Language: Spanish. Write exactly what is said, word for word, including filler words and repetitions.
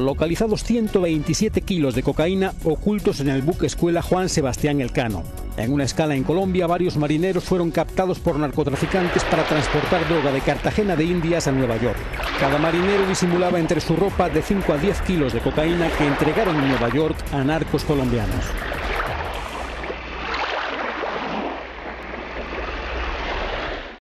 localizados ciento veintisiete kilos de cocaína ocultos en el buque escuela Juan Sebastián Elcano. En una escala en Colombia, varios marineros fueron captados por narcotraficantes para transportar droga de Cartagena de Indias a Nueva York. Cada marinero disimulaba entre su ropa de cinco a diez kilos de cocaína que entregaron en Nueva York a narcos colombianos.